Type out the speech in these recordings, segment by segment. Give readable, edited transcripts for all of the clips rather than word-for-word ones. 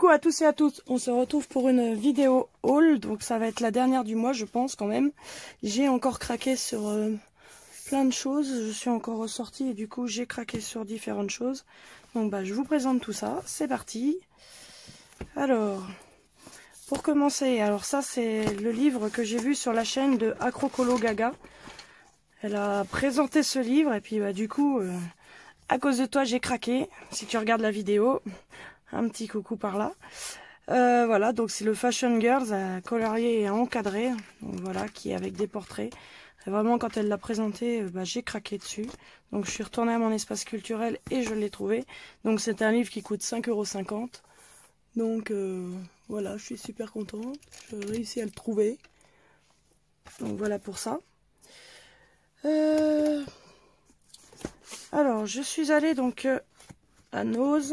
Coucou à tous et à toutes, on se retrouve pour une vidéo haul, donc ça va être la dernière du mois je pense quand même. J'ai encore craqué sur plein de choses, je suis encore ressortie et du coup j'ai craqué sur différentes choses. Donc je vous présente tout ça, c'est parti. Alors, pour commencer, alors ça c'est le livre que j'ai vu sur la chaîne de Acrocolo Gaga. Elle a présenté ce livre et puis du coup, à cause de toi j'ai craqué, si tu regardes la vidéo. Un petit coucou par là. Voilà, donc c'est le Fashion Girls à colorier et à encadrer. Donc voilà, qui est avec des portraits. Et vraiment, quand elle l'a présenté, j'ai craqué dessus. Donc je suis retournée à mon espace culturel et je l'ai trouvé. Donc c'est un livre qui coûte 5,50 €. Donc voilà, je suis super contente. J'ai réussi à le trouver. Donc voilà pour ça. Alors, je suis allée donc à Noz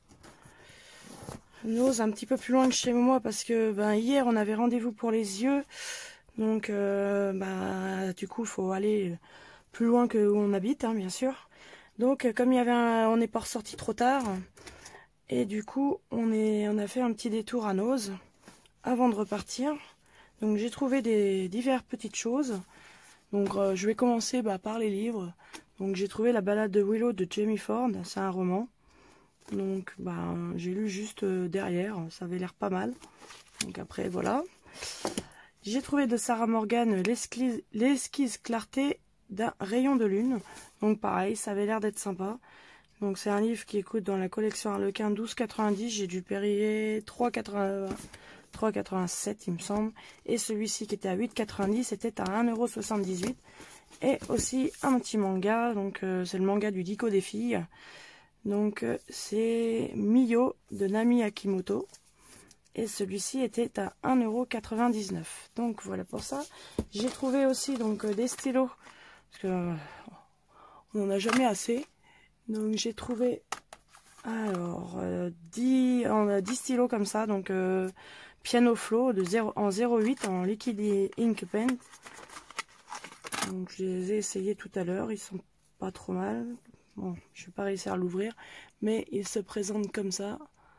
un petit peu plus loin que chez moi parce que hier on avait rendez-vous pour les yeux, donc du coup il faut aller plus loin que où on habite, hein, bien sûr. Donc comme il y avait on n'est pas ressorti trop tard et du coup on a fait un petit détour à Noz avant de repartir. Donc j'ai trouvé des diverses petites choses. Donc je vais commencer par les livres. Donc j'ai trouvé La balade de Willow de Jamie Ford, c'est un roman. Donc j'ai lu juste derrière, ça avait l'air pas mal. Donc après voilà. J'ai trouvé de Sarah Morgan l'esquisse clarté d'un rayon de lune. Donc pareil, ça avait l'air d'être sympa. Donc c'est un livre qui coûte dans la collection Harlequin 12,90 €. J'ai dû payer 3,87 € il me semble. Et celui-ci qui était à 8,90 € était à 1,78 €. Et aussi un petit manga, donc c'est le manga du Dico des filles. Donc c'est Mio de Nami Akimoto. Et celui-ci était à 1,99 €. Donc voilà pour ça. J'ai trouvé aussi donc des stylos. Parce que on n'en a jamais assez. Donc j'ai trouvé alors 10 stylos comme ça. Donc Piano Flow en 0,8 en liquide ink pen. Donc je les ai essayés tout à l'heure. Ils sont pas trop mal. Bon, je vais pas réussir à l'ouvrir, mais il se présente comme ça.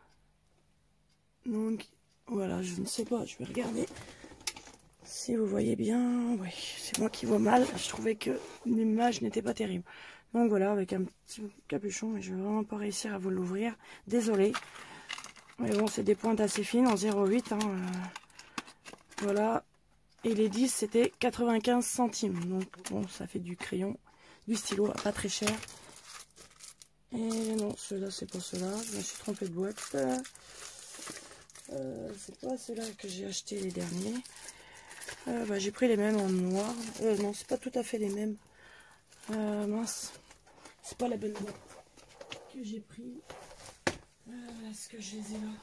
Donc voilà, je ne sais pas, je vais regarder si vous voyez bien. Oui, c'est moi qui vois mal. Je trouvais que l'image n'était pas terrible. Donc voilà, avec un petit capuchon, mais je vais vraiment pas réussir à vous l'ouvrir. Désolé. Mais bon, c'est des pointes assez fines en 0,8. Hein, voilà. Et les 10, c'était 95 centimes. Donc bon, ça fait du crayon, du stylo, pas très cher. Et non, ceux-là, c'est pas ceux-là. Je me suis trompée de boîte. C'est pas ceux-là que j'ai acheté les derniers. J'ai pris les mêmes en noir. Non, c'est pas tout à fait les mêmes. Mince. C'est pas la bonne boîte que j'ai pris. Est-ce que je les ai là?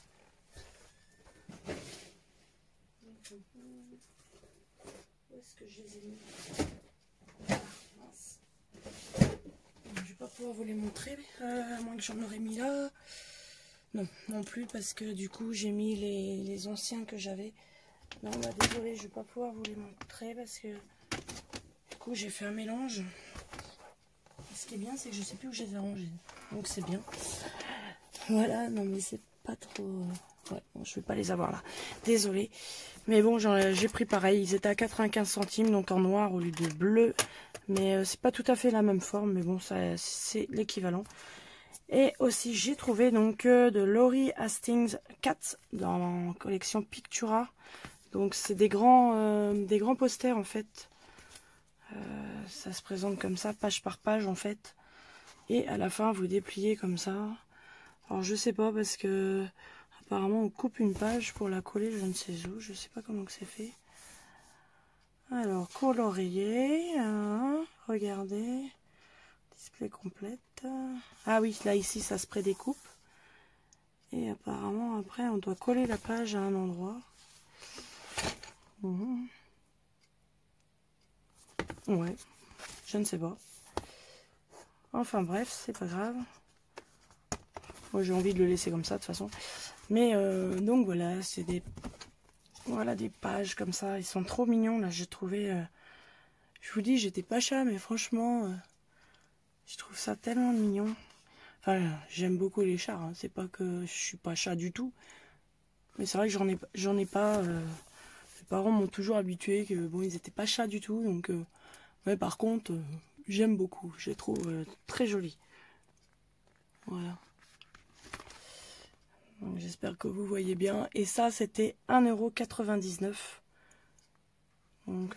Où est-ce que je les ai mis? Mince. Je vais pas pouvoir vous les montrer, à moins que j'en aurais mis là. Non, non plus, parce que du coup j'ai mis les anciens que j'avais. Non, désolé, je vais pas pouvoir vous les montrer parce que du coup j'ai fait un mélange. Et ce qui est bien, c'est que je sais plus où je les ai rangés. Donc c'est bien. Voilà, non mais c'est pas trop... Ouais, bon, je vais pas les avoir là. Désolé. Mais bon, j'ai pris pareil. Ils étaient à 95 centimes, donc en noir au lieu de bleu. Mais c'est pas tout à fait la même forme, mais bon, c'est l'équivalent. Et aussi, j'ai trouvé donc de Laurie Hastings Cat dans la collection Pictura. Donc, c'est des grands posters en fait. Ça se présente comme ça, page par page en fait. Et à la fin, vous dépliez comme ça. Alors, je sais pas parce que apparemment, on coupe une page pour la coller, je ne sais où. Je sais pas comment que c'est fait. Alors, colorier. Hein, regardez. Display complète. Ah oui, là ici ça se prédécoupe. Et apparemment après on doit coller la page à un endroit. Ouais, je ne sais pas. Enfin bref, c'est pas grave. Moi j'ai envie de le laisser comme ça de toute façon. Mais donc voilà, c'est des pages comme ça. Ils sont trop mignons là. J'ai trouvé. Je vous dis, j'étais pas chat, mais franchement, je trouve ça tellement mignon. Enfin, j'aime beaucoup les chats, hein. C'est pas que je suis pas chat du tout. Mais c'est vrai que j'en ai pas. Mes parents m'ont toujours habitué que bon, ils étaient pas chats du tout. Donc, mais par contre, j'aime beaucoup. Je les trouve très jolis. Voilà. J'espère que vous voyez bien. Et ça, c'était 1,99 €. Donc,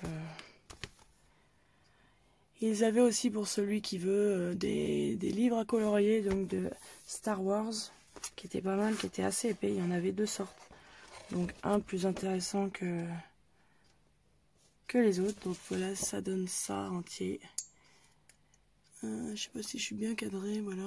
ils avaient aussi pour celui qui veut des livres à colorier, donc de Star Wars, qui était pas mal, qui était assez épais. Il y en avait 2 sortes. Donc un plus intéressant que les autres. Donc voilà, ça donne ça entier. Je sais pas si je suis bien cadré, voilà.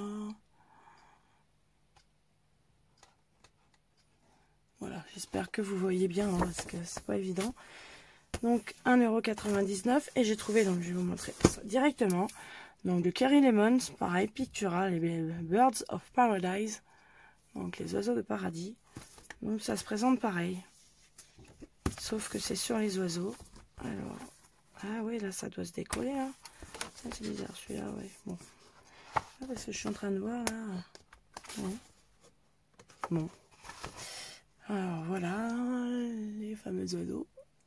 Voilà, j'espère que vous voyez bien, hein, parce que c'est pas évident. Donc 1,99 € et j'ai trouvé, donc je vais vous montrer ça directement. Donc de Kerry Lemons, pareil, Pictural, les Birds of Paradise, donc les oiseaux de paradis. Donc ça se présente pareil, sauf que c'est sur les oiseaux. Alors, ah oui, là ça doit se décoller, hein. Ça c'est bizarre celui-là, ouais. Bon, ah, parce que je suis en train de voir là. Ouais. Bon. Alors voilà, les fameux oiseaux.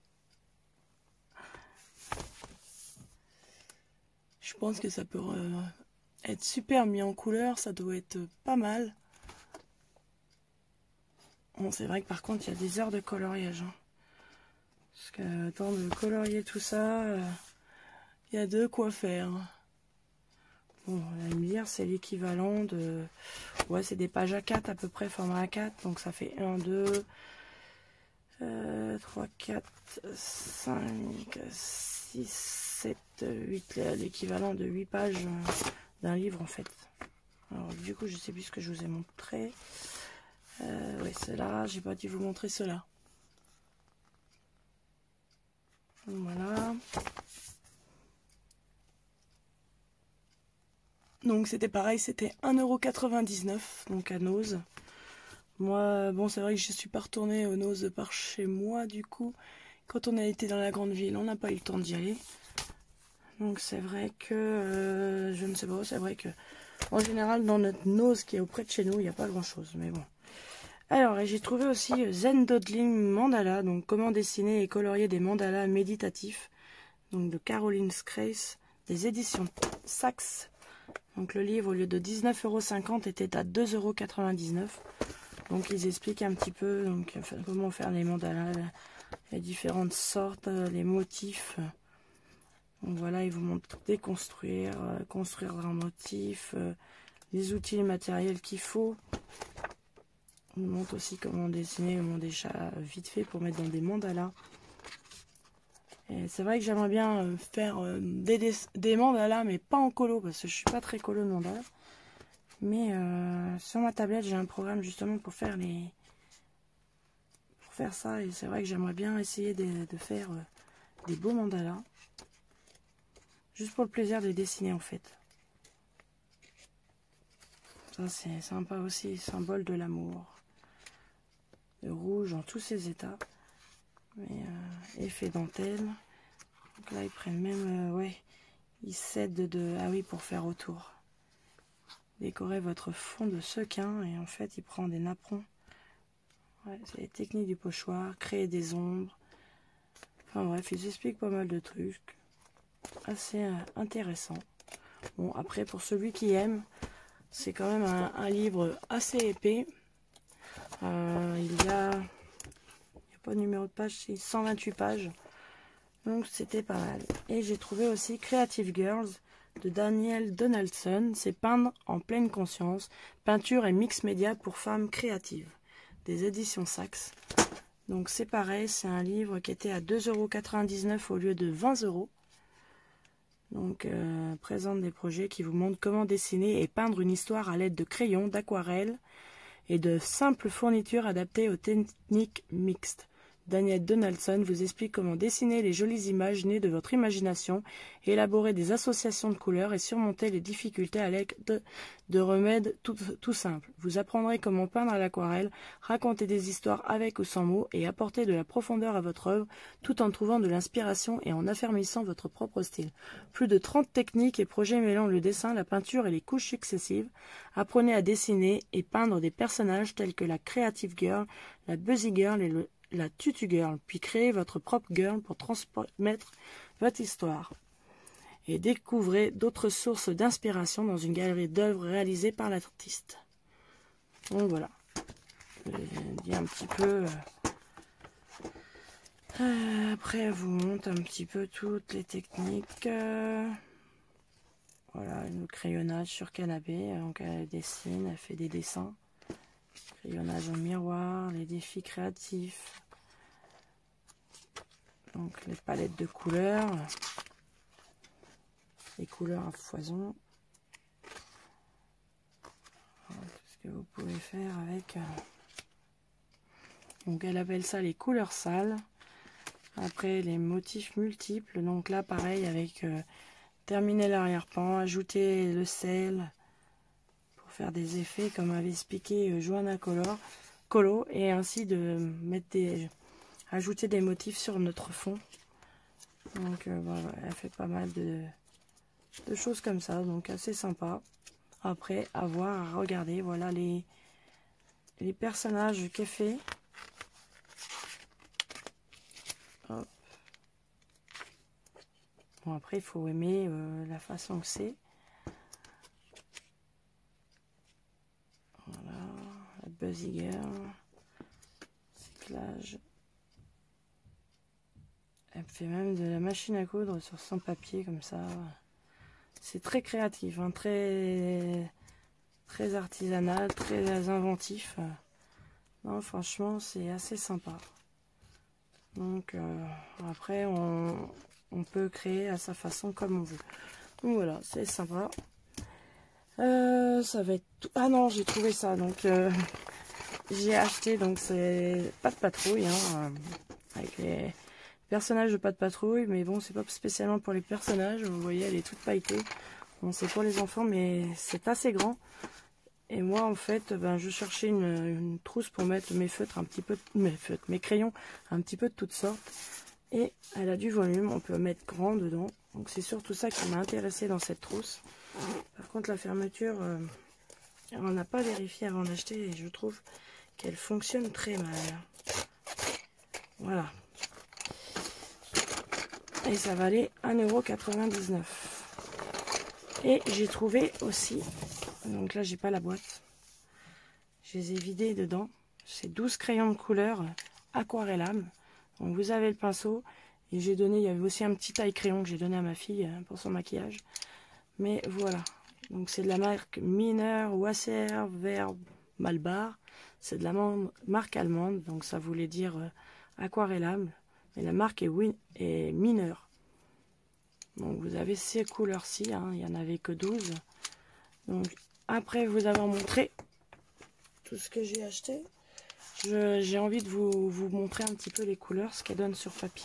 Je pense que ça peut être super mis en couleur, ça doit être pas mal. Bon, c'est vrai que par contre, il y a des heures de coloriage. Hein. Parce que, temps de colorier tout ça, il y a de quoi faire. Bon, vous allez me dire, c'est l'équivalent de... Ouais, c'est des pages A4 à peu près, format A4. Donc ça fait 1, 2, 3, 4, 5, 6, 7, 8. L'équivalent de 8 pages d'un livre en fait. Alors du coup, je sais plus ce que je vous ai montré. Oui, cela, j'ai pas dû vous montrer cela. Voilà. Donc c'était pareil, c'était 1,99 €, donc à Nose. Moi, bon, c'est vrai que je suis pas retournée au Nose par chez moi, du coup. Quand on a été dans la grande ville, on n'a pas eu le temps d'y aller. Donc c'est vrai que, je ne sais pas, c'est vrai que, en général, dans notre Nose qui est auprès de chez nous, il n'y a pas grand-chose, mais bon. Alors, j'ai trouvé aussi Zen Dodling Mandala, donc comment dessiner et colorier des mandalas méditatifs, donc de Caroline Scrace, des éditions Saks. Donc le livre, au lieu de 19,50 € était à 2,99 €. Donc ils expliquent un petit peu donc, comment faire les mandalas, les différentes sortes, les motifs. Donc voilà, ils vous montrent déconstruire, construire un motif, les outils et matériels qu'il faut. Ils vous montrent aussi comment dessiner des chats vite fait pour mettre dans des mandalas. Et c'est vrai que j'aimerais bien faire des mandalas, mais pas en colo, parce que je suis pas très colo de mandala. Mais sur ma tablette, j'ai un programme justement pour faire ça. Et c'est vrai que j'aimerais bien essayer de faire des beaux mandalas. Juste pour le plaisir de les dessiner en fait. Ça c'est sympa aussi, symbole de l'amour. Le rouge en tous ses états. Mais effet dentelle. Donc là ils prennent même, ouais, ils cèdent de... Ah oui, pour faire autour. Décorez votre fond de sequin et en fait il prend des napperons. Ouais, c'est les techniques du pochoir, créer des ombres. Enfin bref, ils expliquent pas mal de trucs. Assez intéressant. Bon, après pour celui qui aime, c'est quand même un livre assez épais. Il y a pas de numéro de page, c'est 128 pages. Donc c'était pas mal. Et j'ai trouvé aussi Creative Girls de Danielle Donaldson. C'est peindre en pleine conscience. Peinture et mix média pour femmes créatives. Des éditions Saks. Donc c'est pareil, c'est un livre qui était à 2,99 € au lieu de 20 €. Donc présente des projets qui vous montrent comment dessiner et peindre une histoire à l'aide de crayons, d'aquarelles et de simples fournitures adaptées aux techniques mixtes. Daniel Donaldson vous explique comment dessiner les jolies images nées de votre imagination, élaborer des associations de couleurs et surmonter les difficultés à l'aide de remèdes tout simples. Vous apprendrez comment peindre à l'aquarelle, raconter des histoires avec ou sans mots et apporter de la profondeur à votre œuvre tout en trouvant de l'inspiration et en affermissant votre propre style. Plus de 30 techniques et projets mêlant le dessin, la peinture et les couches successives. Apprenez à dessiner et peindre des personnages tels que la Creative Girl, la Buzzy Girl et la Tutu Girl, puis créez votre propre girl pour transmettre votre histoire. Et découvrez d'autres sources d'inspiration dans une galerie d'œuvres réalisées par l'artiste. Donc voilà, je dis un petit peu. Après, elle vous montre un petit peu toutes les techniques. Voilà, le crayonnage sur canapé. Donc elle dessine, elle fait des dessins. Crayonnage au miroir, les défis créatifs. Donc les palettes de couleurs. Les couleurs à foison. Voilà, tout ce que vous pouvez faire avec. Donc elle appelle ça les couleurs sales. Après les motifs multiples. Donc là pareil avec terminer l'arrière-plan, ajouter le sel pour faire des effets comme avait expliqué Johanna Colo et ainsi de mettre ajouter des motifs sur notre fond. Donc voilà, elle fait pas mal de choses comme ça, donc assez sympa. Après, à voir, à regarder, voilà les personnages qu'elle fait. Hop. Bon, après, il faut aimer la façon que c'est. Voilà, la Buzzy Girl, cyclage. Elle fait même de la machine à coudre sur son papier comme ça. C'est très créatif, hein, très artisanal, très inventif. Non, franchement, c'est assez sympa. Donc après, on peut créer à sa façon comme on veut. Donc voilà, c'est sympa. Ça va être tout. Ah non, j'ai trouvé ça. Donc j'ai acheté. Donc c'est Pat' Patrouille, hein, avec les personnages de Pat' Patrouille, mais bon, c'est pas spécialement pour les personnages. Vous voyez, elle est toute pailletée. Bon, c'est pour les enfants, mais c'est assez grand. Et moi, en fait, ben, je cherchais une trousse pour mettre mes feutres, un petit peu, mes crayons, un petit peu de toutes sortes. Et elle a du volume, on peut mettre grand dedans. Donc c'est surtout ça qui m'a intéressé dans cette trousse. Par contre, la fermeture, on n'a pas vérifié avant d'acheter et je trouve qu'elle fonctionne très mal. Voilà. Et ça valait 1,99 €. Et j'ai trouvé aussi, donc là j'ai pas la boîte, je les ai vidés dedans. C'est 12 crayons de couleur aquarellables. Donc vous avez le pinceau. Et j'ai donné, il y avait aussi un petit taille crayon que j'ai donné à ma fille pour son maquillage. Mais voilà. Donc c'est de la marque Mineur, Wasser, Verbe, Malbar. C'est de la marque allemande. Donc ça voulait dire aquarellable. Mais la marque est Mineur. Donc vous avez ces couleurs-ci. Hein, il n'y en avait que 12. Donc après vous avoir montré tout ce que j'ai acheté, j'ai envie de vous montrer un petit peu les couleurs, ce qu'elles donnent sur papier.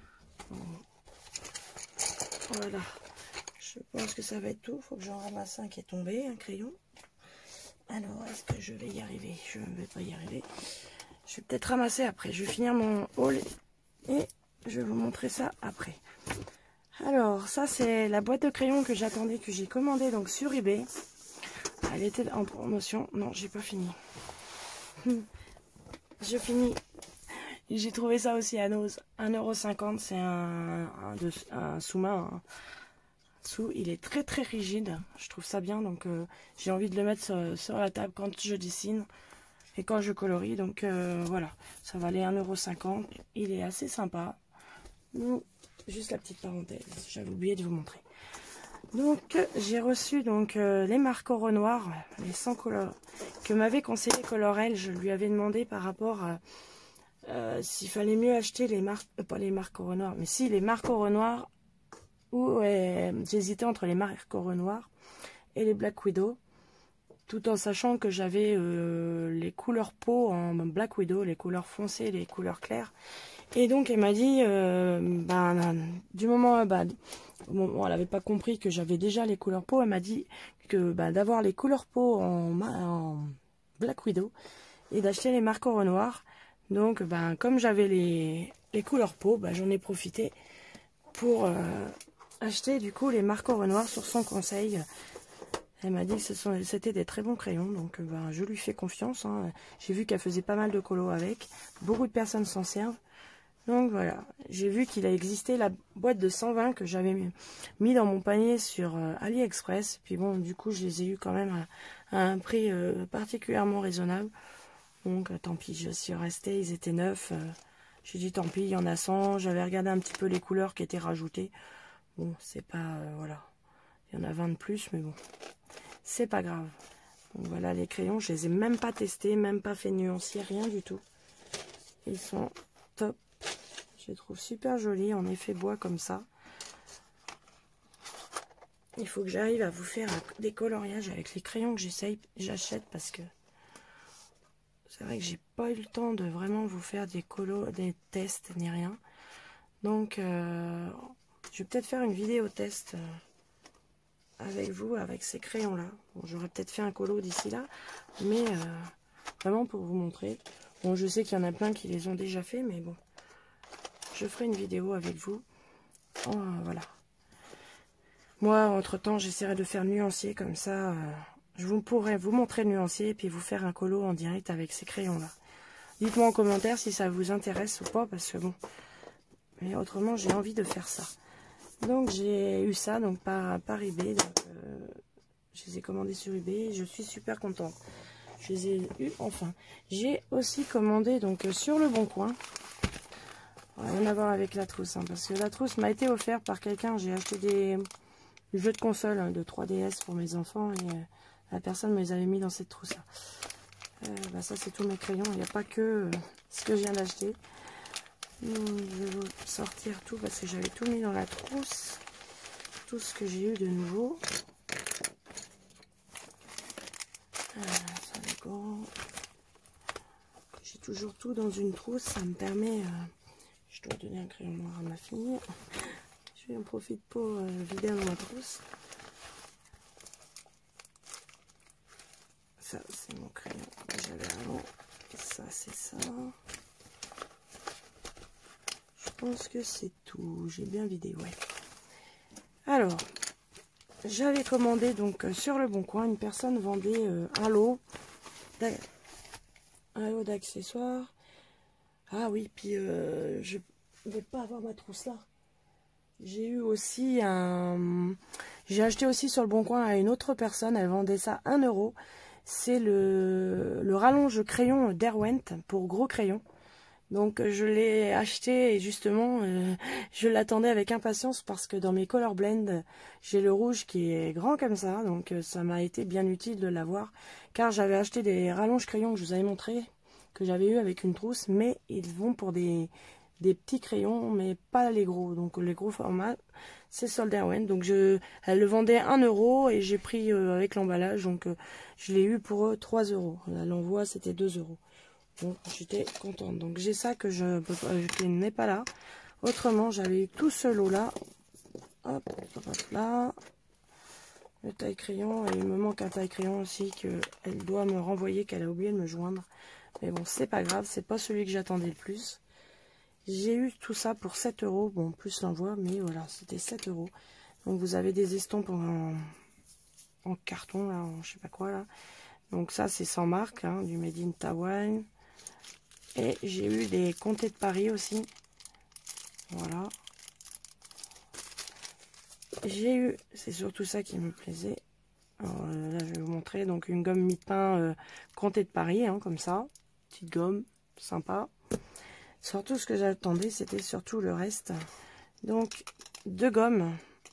Voilà, je pense que ça va être tout. Il faut que j'en ramasse un qui est tombé, un crayon. Alors, est-ce que je vais y arriver? Je ne vais pas y arriver. Je vais peut-être ramasser après. Je vais finir mon haul et je vais vous montrer ça après. Alors, ça c'est la boîte de crayons que j'attendais, que j'ai commandée donc sur eBay. Elle était en promotion. Non, j'ai pas fini. Je finis. J'ai trouvé ça aussi à Nose. 1,50 €. C'est un sous-main. Il est très très rigide. Je trouve ça bien. Donc j'ai envie de le mettre sur la table quand je dessine et quand je colorie. Donc voilà. Ça valait 1,50 €. Il est assez sympa. Donc, juste la petite parenthèse. J'avais oublié de vous montrer. Donc j'ai reçu donc les marqueurs noirs, les 100 couleurs que m'avait conseillé Colorel. Je lui avais demandé par rapport à s'il fallait mieux acheter les pas les marqueurs noirs, mais si les marqueurs noirs, ou j'hésitais entre les marqueurs noirs et les Black Widow. tout en sachant que j'avais les couleurs peau en Black Widow, les couleurs foncées, les couleurs claires. Et donc elle m'a dit, du moment, bon, elle n'avait pas compris que j'avais déjà les couleurs peau, elle m'a dit que d'avoir les couleurs peau en Black Widow et d'acheter les marqueurs au noir. Donc comme j'avais les couleurs peau, j'en ai profité pour acheter du coup les marqueurs au noir sur son conseil. Elle m'a dit que c'était des très bons crayons, donc je lui fais confiance. Hein. J'ai vu qu'elle faisait pas mal de colos avec. Beaucoup de personnes s'en servent. Donc voilà, j'ai vu qu'il a existé la boîte de 120 que j'avais mis dans mon panier sur AliExpress. Puis bon, du coup, je les ai eu quand même à un prix particulièrement raisonnable. Donc tant pis, je suis restée, ils étaient neufs. J'ai dit tant pis, il y en a 100. J'avais regardé un petit peu les couleurs qui étaient rajoutées. Bon, c'est pas... voilà, il y en a 20 de plus, mais bon... C'est pas grave. Donc voilà les crayons, je les ai même pas testés, même pas fait nuancier, rien du tout. Ils sont top. Je les trouve super jolis en effet bois comme ça. Il faut que j'arrive à vous faire des coloriages avec les crayons que j'achète parce que c'est vrai que j'ai pas eu le temps de vraiment vous faire des tests ni rien. Donc je vais peut-être faire une vidéo test. Avec vous, avec ces crayons là. Bon, j'aurais peut-être fait un colo d'ici là, mais vraiment pour vous montrer. Bon, je sais qu'il y en a plein qui les ont déjà fait, mais bon, je ferai une vidéo avec vous. Voilà. Moi, entre temps, j'essaierai de faire nuancier comme ça. Je pourrai vous montrer le nuancier et puis vous faire un colo en direct avec ces crayons là. Dites-moi en commentaire si ça vous intéresse ou pas, parce que bon, mais autrement, j'ai envie de faire ça. Donc j'ai eu ça donc par eBay, donc je les ai commandés sur eBay, je suis super contente. Je les ai eu enfin. J'ai aussi commandé donc sur le Bon Coin. Rien à voir avec la trousse, hein, parce que la trousse m'a été offerte par quelqu'un. J'ai acheté des jeux de console de 3DS pour mes enfants et la personne me les avait mis dans cette trousse là. Ça c'est tous mes crayons, il n'y a pas que ce que je viens d'acheter. Je vais vous sortir tout parce que j'avais tout mis dans la trousse. Tout ce que j'ai eu de nouveau. J'ai toujours tout dans une trousse. Ça me permet... je dois donner un crayon noir à ma fille. Je en profite pour vider dans ma trousse. Ça, c'est mon crayon que j'avais avant. Ça, c'est ça. Je pense que c'est tout. J'ai bien vidé, ouais. Alors, j'avais commandé donc sur le Bon Coin, une personne vendait un lot d'accessoires. Ah oui, puis je ne vais pas avoir ma trousse là. J'ai eu aussi j'ai acheté aussi sur le Bon Coin à une autre personne, elle vendait ça 1 €. C'est le rallonge crayon Derwent pour gros crayons. Donc je l'ai acheté et justement je l'attendais avec impatience parce que dans mes color blend j'ai le rouge qui est grand comme ça, donc ça m'a été bien utile de l'avoir car j'avais acheté des rallonges crayons que je vous avais montré, que j'avais eu avec une trousse, mais ils vont pour des petits crayons mais pas les gros, donc les gros formats c'est sur le Derwent. Donc elle le vendait 1 € et j'ai pris avec l'emballage, donc je l'ai eu pour 3 €. L'envoi c'était 2 €. Bon, j'étais contente. Donc j'ai ça que je n'ai pas là. Autrement, j'avais eu tout ce lot là. Hop, là. Le taille crayon. Et il me manque un taille crayon aussi qu'elle doit me renvoyer, qu'elle a oublié de me joindre. Mais bon, c'est pas grave, c'est pas celui que j'attendais le plus. J'ai eu tout ça pour 7 €. Bon, plus l'envoi, mais voilà, c'était 7 €. Donc vous avez des estampes en carton, là, en je sais pas quoi là. Donc ça, c'est sans marque, hein, du Made in Taiwan. Et j'ai eu des comtés de Paris aussi. Voilà. J'ai eu, c'est surtout ça qui me plaisait. Alors, là, je vais vous montrer. Donc, une gomme mi-pain comté de Paris, hein, comme ça. Petite gomme, sympa. Surtout, ce que j'attendais, c'était surtout le reste. Donc, 2 gommes.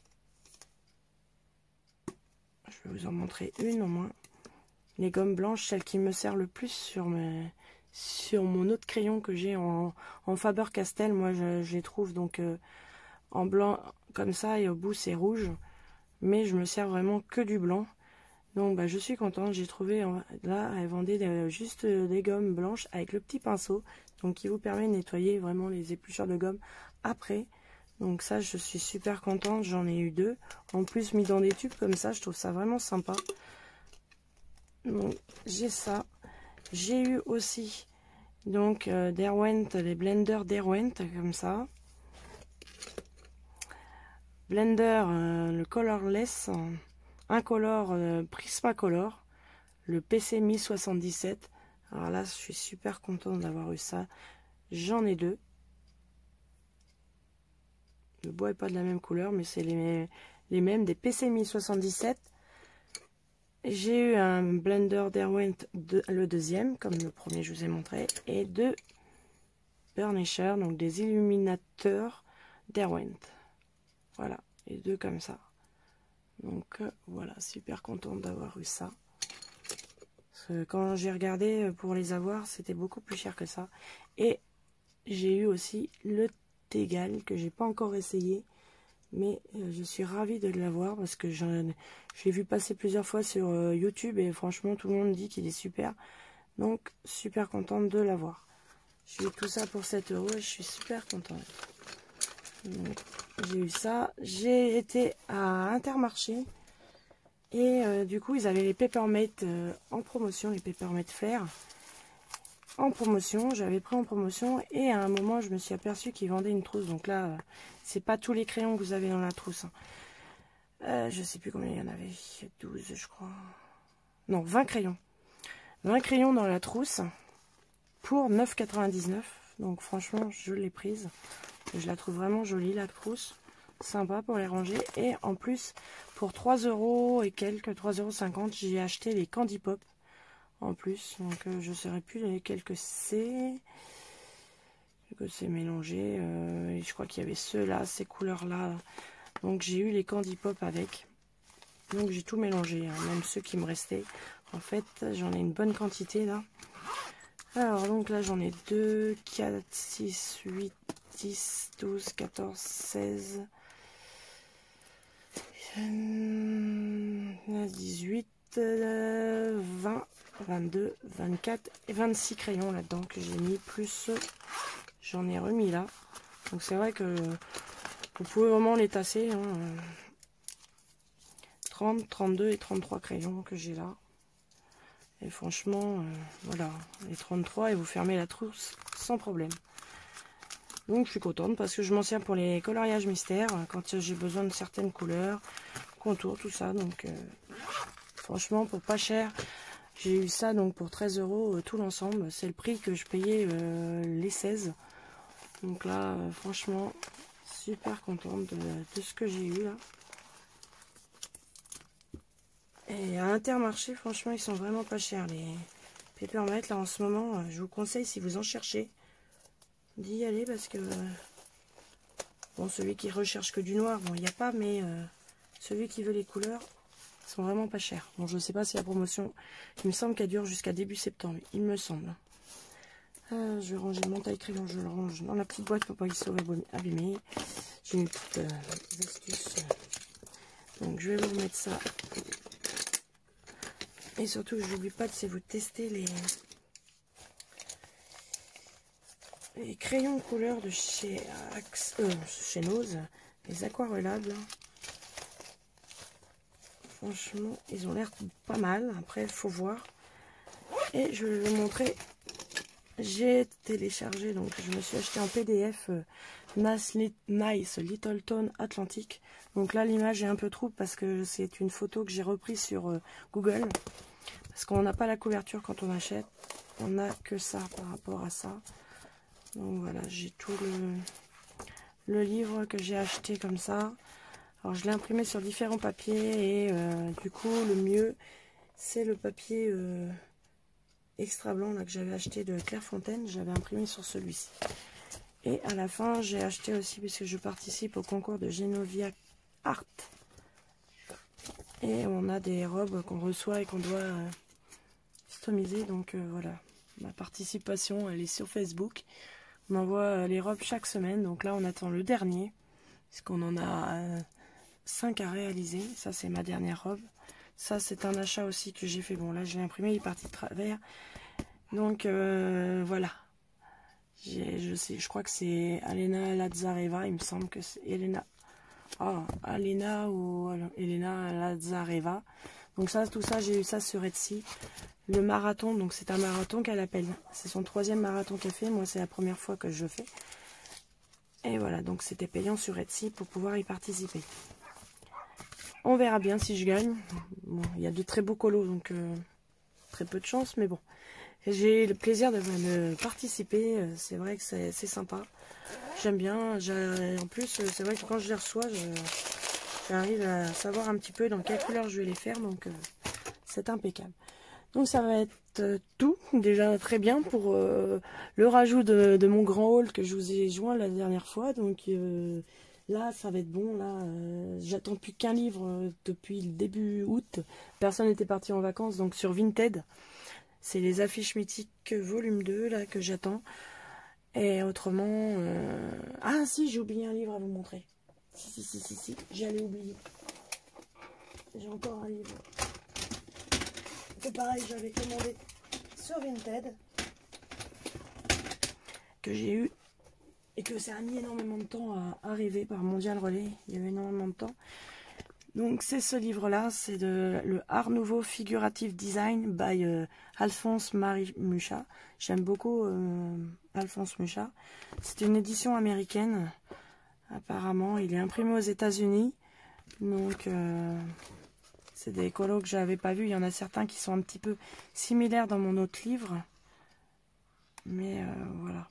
Je vais vous en montrer une au moins. Les gommes blanches, celle qui me sert le plus sur mon autre crayon que j'ai en Faber-Castell. Moi je les trouve donc en blanc comme ça et au bout c'est rouge, mais je me sers vraiment que du blanc. Donc bah, je suis contente, j'ai trouvé, là elle vendait juste des gommes blanches avec le petit pinceau, donc qui vous permet de nettoyer vraiment les épluchures de gomme après. Donc ça je suis super contente, j'en ai eu 2, en plus mis dans des tubes comme ça, je trouve ça vraiment sympa. Donc j'ai ça, j'ai eu aussi donc Derwent, les blenders Derwent comme ça. Blender, le colorless, incolore Prismacolor, le PC 1077. Alors là, je suis super contente d'avoir eu ça. J'en ai 2. Le bois n'est pas de la même couleur, mais c'est les mêmes des PC 1077. J'ai eu un Blender Derwent, le deuxième, comme le premier je vous ai montré, et 2 Burnisher, donc des illuminateurs Derwent. Voilà, les 2 comme ça. Donc voilà, super contente d'avoir eu ça. Parce que quand j'ai regardé pour les avoir, c'était beaucoup plus cher que ça. Et j'ai eu aussi le Tegal que j'ai pas encore essayé. Mais je suis ravie de l'avoir parce que j'ai vu passer plusieurs fois sur YouTube et franchement tout le monde dit qu'il est super. Donc super contente de l'avoir. J'ai eu tout ça pour 7 € et je suis super contente. J'ai eu ça. J'ai été à Intermarché. Et du coup, ils avaient les Peppermate en promotion, les Peppermate Flair en promotion. J'avais pris en promotion et à un moment, je me suis aperçue qu'ils vendaient une trousse. Donc là, c'est pas tous les crayons que vous avez dans la trousse. Je sais plus combien il y en avait. 12, je crois. Non, 20 crayons. 20 crayons dans la trousse pour 9,99 €. Donc franchement, je l'ai prise. Je la trouve vraiment jolie, la trousse. Sympa pour les ranger. Et en plus, pour 3 € et quelques, 3,50 €, j'ai acheté les Candy Pop en plus. Donc je ne saurais plus lesquels que c'est. Que c'est mélangé. Et je crois qu'il y avait ceux-là, ces couleurs-là. Donc j'ai eu les Candy Pop avec. Donc j'ai tout mélangé, hein, même ceux qui me restaient. En fait, j'en ai une bonne quantité là. Alors donc là j'en ai 2, 4, 6, 8, 10, 12, 14, 16... 18, 20, 22, 24 et 26 crayons là-dedans que j'ai mis, plus j'en ai remis là. Donc c'est vrai que vous pouvez vraiment les tasser. Hein. 30, 32 et 33 crayons que j'ai là. Et franchement, voilà, les 33 et vous fermez la trousse sans problème. Donc je suis contente parce que je m'en sers pour les coloriages mystères quand j'ai besoin de certaines couleurs, contours, tout ça. Donc franchement pour pas cher, j'ai eu ça donc pour 13 € tout l'ensemble. C'est le prix que je payais les 16. Donc là franchement super contente de ce que j'ai eu là. Et à Intermarché franchement ils sont vraiment pas chers les Peppermate là en ce moment. Je vous conseille si vous en cherchez d'y aller parce que bon, celui qui recherche que du noir, bon il n'y a pas, mais celui qui veut les couleurs sont vraiment pas chers. Bon, je sais pas si la promotion, il me semble qu'elle dure jusqu'à début septembre, il me semble. Je vais ranger mon taille-crayon, je le range dans la petite boîte pour pas qu'il soit abîmé. J'ai une petite astuce. Donc je vais vous remettre ça. Et surtout, je n'oublie pas de vous tester les crayons couleur de chez Nose, les aquarellables. Franchement, ils ont l'air pas mal. Après, il faut voir. Et je vais vous montrer. J'ai téléchargé, donc je me suis acheté en PDF Nice Little Tone Atlantic. Donc là, l'image est un peu trouble parce que c'est une photo que j'ai reprise sur Google. Parce qu'on n'a pas la couverture quand on achète. On n'a que ça par rapport à ça. Donc voilà, j'ai tout le livre que j'ai acheté comme ça. Alors je l'ai imprimé sur différents papiers et du coup le mieux c'est le papier extra blanc là, que j'avais acheté de Clairefontaine. J'avais imprimé sur celui-ci. Et à la fin j'ai acheté aussi, puisque je participe au concours de Genovia Art. Et on a des robes qu'on reçoit et qu'on doit customiser. Donc voilà, ma participation elle est sur Facebook. On envoie les robes chaque semaine, donc là on attend le dernier, puisqu'on en a 5 à réaliser. Ça c'est ma dernière robe, Ça, c'est un achat aussi que j'ai fait. Bon, là, je l'ai imprimé, il est parti de travers. Donc, voilà. Je crois que c'est Elena Lazareva, il me semble que c'est Elena. Ah, Elena ou Elena Lazareva. Donc ça, tout ça, j'ai eu ça sur Etsy. Le marathon, donc c'est un marathon qu'elle appelle. C'est son 3e marathon qu'elle fait. Moi, c'est la première fois que je fais. Et voilà, donc c'était payant sur Etsy pour pouvoir y participer. On verra bien si je gagne. Bon, il y a de très beaux colos, donc très peu de chance, mais bon. J'ai le plaisir de participer. C'est vrai que c'est sympa. J'aime bien. En plus, c'est vrai que quand je les reçois, j'arrive à savoir un petit peu dans quelle couleur je vais les faire, donc c'est impeccable. Donc ça va être tout, déjà très bien pour le rajout de mon grand haul que je vous ai joint la dernière fois. Donc là, ça va être bon. Là, j'attends plus qu'un livre depuis le début août. Personne n'était parti en vacances, donc sur Vinted. C'est les affiches mythiques volume 2 là que j'attends. Et autrement... Ah si, j'ai oublié un livre à vous montrer. Si, j'allais oublier. J'ai encore un livre. C'est pareil, j'avais commandé sur Vinted. Que j'ai eu. Et que ça a mis énormément de temps à arriver par Mondial Relais. Il y avait énormément de temps. Donc c'est ce livre-là. C'est le Art Nouveau Figurative Design by Alphonse Marie Mucha. J'aime beaucoup Alphonse Mucha. C'est une édition américaine. Apparemment, il est imprimé aux États-Unis. Donc, c'est des colos que j'avais pas vus. Il y en a certains qui sont un petit peu similaires dans mon autre livre. Mais voilà.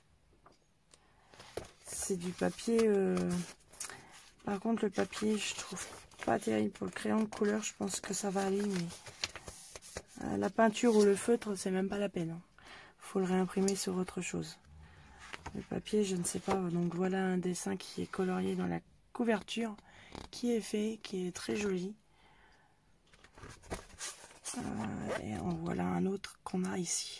C'est du papier. Par contre, le papier, je trouve pas terrible pour le crayon de couleur. Je pense que ça va aller. Mais la peinture ou le feutre, c'est même pas la peine. Hein. Faut le réimprimer sur autre chose. Le papier, je ne sais pas. Donc voilà un dessin qui est colorié dans la couverture, qui est fait, qui est très joli. Et en voilà un autre qu'on a ici.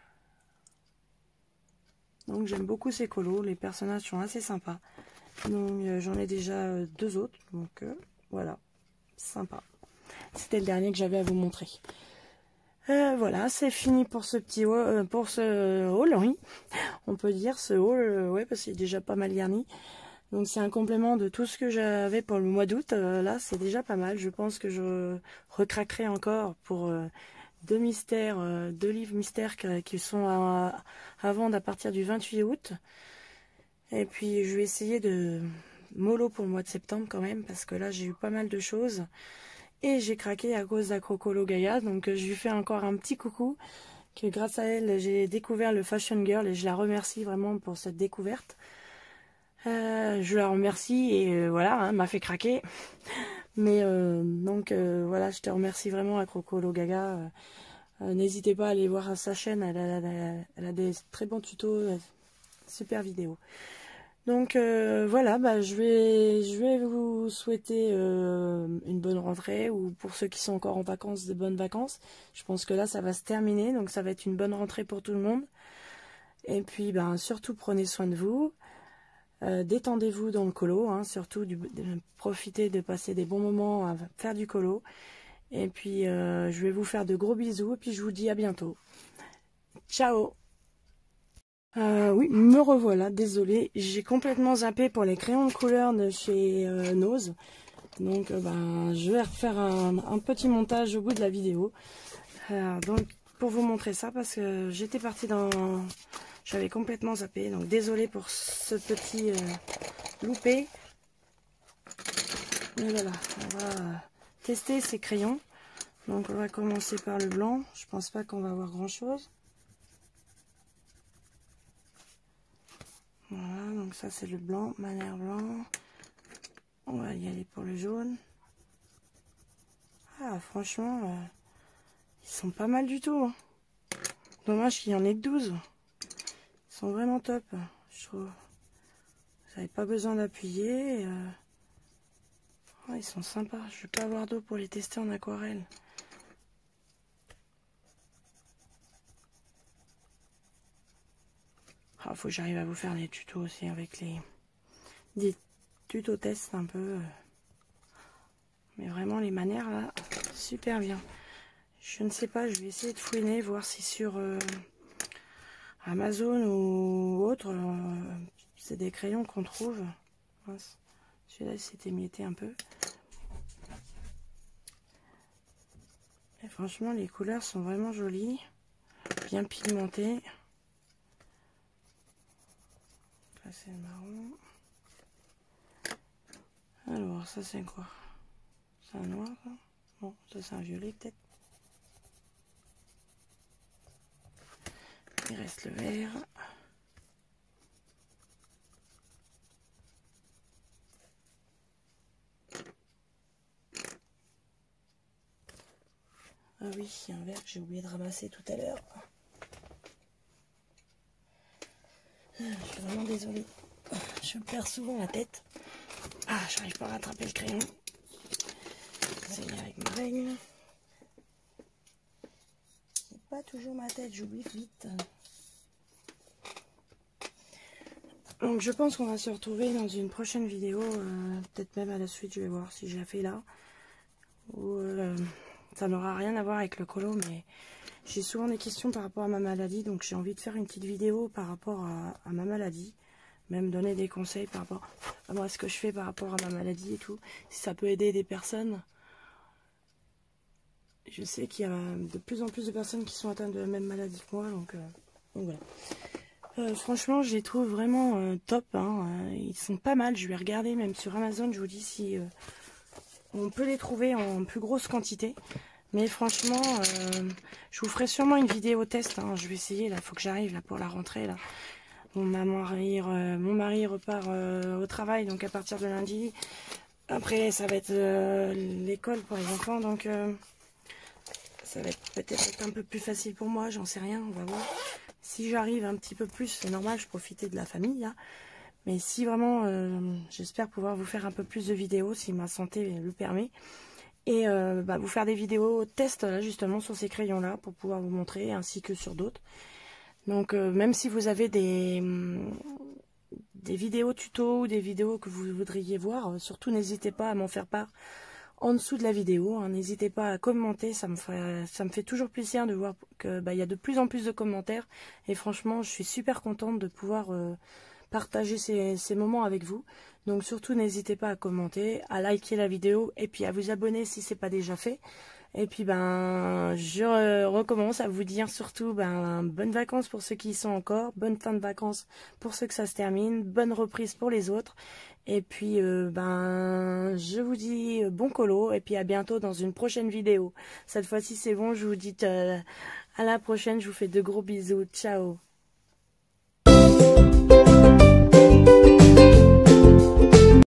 Donc j'aime beaucoup ces colos. Les personnages sont assez sympas. Donc j'en ai déjà 2 autres. Donc voilà, sympa. C'était le dernier que j'avais à vous montrer. Voilà, c'est fini pour ce petit haul, oui. On peut dire ce haul, ouais, parce qu'il est déjà pas mal garni. Donc c'est un complément de tout ce que j'avais pour le mois d'août. Là, c'est déjà pas mal. Je pense que je recraquerai encore pour 2 mystères, 2 livres mystères qui sont à vendre à partir du 28 août. Et puis je vais essayer de mollo pour le mois de septembre quand même, parce que là j'ai eu pas mal de choses. Et j'ai craqué à cause d'Acrocolo Gaïa, donc je lui fais encore un petit coucou, que grâce à elle j'ai découvert le Fashion Girl et je la remercie vraiment pour cette découverte. Je la remercie et voilà, hein, m'a fait craquer. Mais donc voilà, je te remercie vraiment Acrocolo Gaga. N'hésitez pas à aller voir sa chaîne, elle a des très bons tutos, super vidéos. Donc voilà, bah, je vais vous souhaiter une bonne rentrée, ou pour ceux qui sont encore en vacances, de bonnes vacances. Je pense que là ça va se terminer, donc ça va être une bonne rentrée pour tout le monde. Et puis ben, surtout prenez soin de vous, détendez-vous dans le colo, hein, surtout profitez de passer des bons moments à faire du colo. Et puis je vais vous faire de gros bisous et puis je vous dis à bientôt. Ciao. Oui, me revoilà, désolée, j'ai complètement zappé pour les crayons de couleur de chez Nose. Donc ben, je vais refaire un petit montage au bout de la vidéo. Donc pour vous montrer ça, parce que j'étais partie dans... J'avais complètement zappé, donc désolée pour ce petit loupé. Mais voilà, on va tester ces crayons. Donc on va commencer par le blanc, je pense pas qu'on va avoir grand chose. Voilà, donc ça c'est le blanc, Manière blanc. On va y aller pour le jaune. Ah, franchement, ils sont pas mal du tout. Hein. Dommage qu'il y en ait que 12. Ils sont vraiment top, je trouve. Vous n'avez pas besoin d'appuyer. Oh, ils sont sympas. Je vais pas avoir d'eau pour les tester en aquarelle. Ah, faut que j'arrive à vous faire des tutos aussi avec des tutos tests un peu. Mais vraiment les manières là, super bien. Je ne sais pas, je vais essayer de fouiner, voir si sur Amazon ou autre, c'est des crayons qu'on trouve. Celui-là, il s'est émietté un peu. Et franchement, les couleurs sont vraiment jolies, bien pigmentées. Là, c'est le marron. Alors, ça, c'est quoi? C'est un noir, ça? Bon, ça, c'est un violet, peut-être. Il reste le vert. Ah oui, il y a un vert que j'ai oublié de ramasser tout à l'heure. Je suis vraiment désolée. Je perds souvent la tête. Ah, j'arrive pas à rattraper le crayon. C'est avec ma règle. C'est pas toujours ma tête, j'oublie vite. Donc je pense qu'on va se retrouver dans une prochaine vidéo. Peut-être même à la suite, je vais voir si je la fais là. Ou ça n'aura rien à voir avec le colo, mais j'ai souvent des questions par rapport à ma maladie. Donc j'ai envie de faire une petite vidéo par rapport à ma maladie. Même donner des conseils par rapport à moi, ce que je fais par rapport à ma maladie et tout. Si ça peut aider des personnes. Je sais qu'il y a de plus en plus de personnes qui sont atteintes de la même maladie que moi. Donc voilà. Franchement, je les trouve vraiment top. Hein. Ils sont pas mal. Je vais regarder même sur Amazon. Je vous dis si on peut les trouver en plus grosse quantité. Mais franchement, je vous ferai sûrement une vidéo test. Hein. Je vais essayer. Là, faut que j'arrive là pour la rentrée. Là. Mon mari repart au travail, donc à partir de lundi. Après, ça va être l'école pour les enfants, donc ça va être peut-être un peu plus facile pour moi, j'en sais rien, on va voir. Si j'arrive un petit peu plus, c'est normal, je profitais de la famille, hein. Mais si vraiment, j'espère pouvoir vous faire un peu plus de vidéos, si ma santé le permet. Et vous faire des vidéos test, là, justement, sur ces crayons-là, pour pouvoir vous montrer, ainsi que sur d'autres. Donc même si vous avez des vidéos tuto ou des vidéos que vous voudriez voir, surtout n'hésitez pas à m'en faire part en dessous de la vidéo. Hein. N'hésitez pas à commenter, ça me fait toujours plaisir de voir que y a de plus en plus de commentaires. Et franchement, je suis super contente de pouvoir partager ces moments avec vous. Donc surtout n'hésitez pas à commenter, à liker la vidéo et puis à vous abonner si c'est pas déjà fait. Et puis je recommence à vous dire surtout bonnes vacances pour ceux qui y sont encore, bonne fin de vacances pour ceux que ça se termine, bonne reprise pour les autres. Et puis je vous dis bon colo et puis à bientôt dans une prochaine vidéo. Cette fois-ci c'est bon, je vous dis à la prochaine, je vous fais de gros bisous, ciao.